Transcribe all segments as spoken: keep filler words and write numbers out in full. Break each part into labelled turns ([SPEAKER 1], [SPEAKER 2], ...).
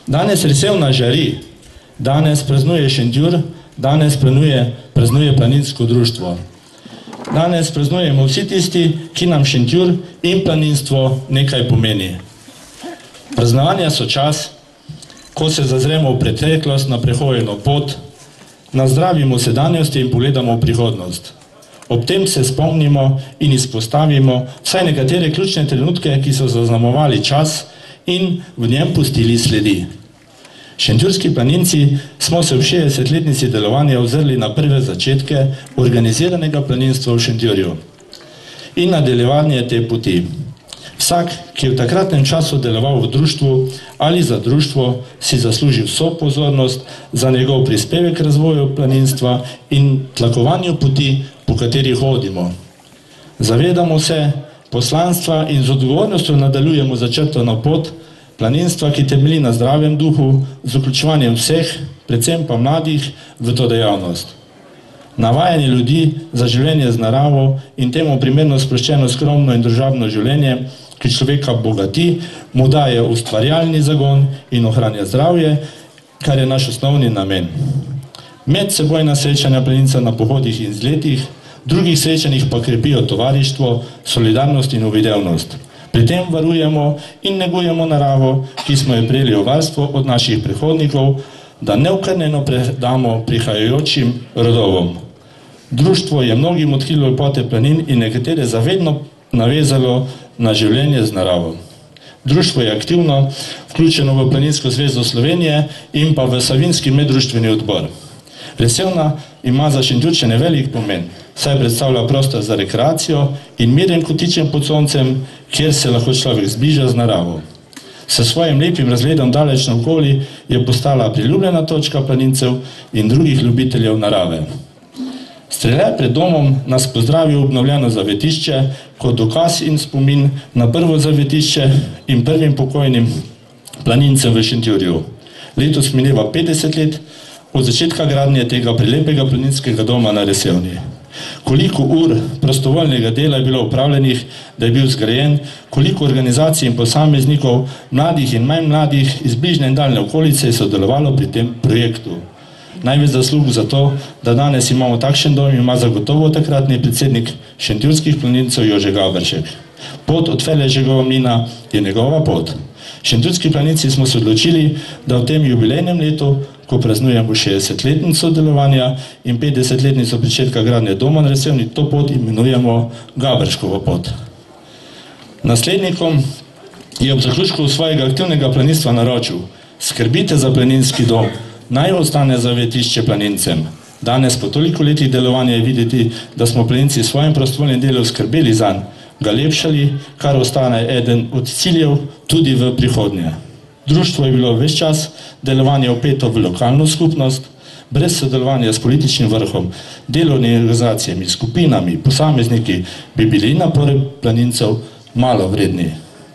[SPEAKER 1] Danes Resevna žari, danes praznuje Šentjur, danes praznuje, praznuje planinsko društvo. Danes praznujemo vsi tisti, ki nam Šentjur in planinstvo nekaj pomeni. Praznovanja so čas, ko se zazremo v preteklost na prehojeno pot, nazdravimo sedanjosti in pogledamo v prihodnost. Ob tem se spomnimo in izpostavimo vsaj nekatere ključne trenutke, ki so zaznamovali čas in v njem pustili sledi. Šentjurski planinci smo se v šestdesetletnici delovanja ozrli na prve začetke organiziranega planinstva v Šentjurju in nadaljevanje te poti. Vsak, ki je v takratnem času deloval v društvu ali za društvo, si zasluži vso pozornost za njegov prispevek razvoju planinstva in tlakovanju poti, po kateri hodimo. Zavedamo se poslanstva in z odgovornostjo nadaljujemo začrtano pot planinstva, ki temelji na zdravem duhu, z vključevanjem vseh, predvsem pa mladih, v to dejavnost. Navajanje ljudi za življenje z naravo in temu primerno sproščeno, skromno in družabno življenje, ki človeka bogati, mu daje ustvarjalni zagon in ohranja zdravje, kar je naš osnovni namen. Medsebojna srečanja planinca na pohodih in izletih, drugih srečanjih pa krepijo tovarištvo, solidarnost in uvidevnost. Pri tem varujemo in negujemo naravo, ki smo jo prejeli v varstvo od naših prehodnikov, da neokrnjeno predamo prihajajočim rodovom. Društvo je mnogim odkrilo lepote planin in nekatere zavedno navezalo na življenje z naravo. Društvo je aktivno vključeno v Planinsko zvezo Slovenije in pa v Savinjski meddruštveni odbor. Resevna ima za Šentjurčane velik pomen, saj predstavlja prostor za rekreacijo in miren kotičen pod soncem, kjer se lahko človek zbliža z naravo. S svojim lepim razgledom daleč naokoli je postala priljubljena točka planincev in drugih ljubiteljev narave. Streljaj pred domom nas pozdravi obnovljeno zavetišče kot dokaz in spomin na prvo zavetišče in prvim pokojnim planincem v Šentjurju. Letos mineva petdeset let od začetka gradnje tega prelepega planinskega doma na Resevni. Koliko ur prostovoljnega dela je bilo upravljenih, da je bil zgrajen, koliko organizacij in posameznikov, mladih in manj mladih iz bližnje in daljne okolice je sodelovalo pri tem projektu. Največ zaslug za to, da danes imamo takšen dom, ima zagotovo takratni predsednik šentjurskih planincev Jože Gaberšek. Pot od Feleževega mlina je njegova pot. Šentjurski planinci smo se odločili, da v tem jubilejnem letu, ko praznujemo šestdesetletnico delovanja in petdesetletnico pričetka gradnje doma na Resevni, to pot imenujemo Gaberškovo pot. Naslednikom je ob zaključku svojega aktivnega planinstva naročil: skrbite za planinski dom, naj ostane zavetišče planincem. Danes po toliko letih delovanja je videti, da smo planinci s svojim prostovoljnim delom skrbeli zanj, ga lepšali, kar ostane eden od ciljev tudi v prihodnje. Društvo je bilo ves čas delovanje vpeto v lokalno skupnost, brez sodelovanja s političnim vrhom, delovnimi organizacijami, skupinami, posamezniki bi bili napori planincev malo vredni.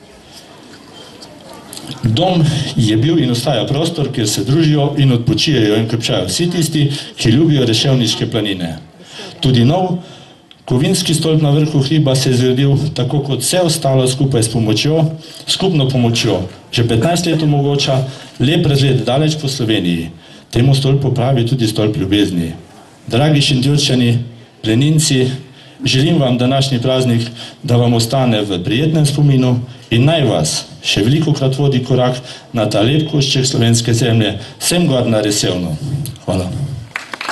[SPEAKER 1] Dom je bil in ostaja prostor, kjer se družijo in odpočijajo in krepčajo vsi tisti, ki ljubijo reševniške planine. Tudi nov kovinski stolp na vrhu hriba se je zgradil tako kot vse ostalo skupaj s pomočjo, skupno pomočjo. Že petnajst let omogoča lep razgled daleč po Sloveniji. Temu stolpu pravi tudi stolp ljubezni. Dragi Šentjurčani, planinci, želim vam današnji praznik, da vam ostane v prijetnem spominu in naj vas še velikokrat vodi korak na ta lep košček slovenske zemlje, sem gor na Resevno. Hvala.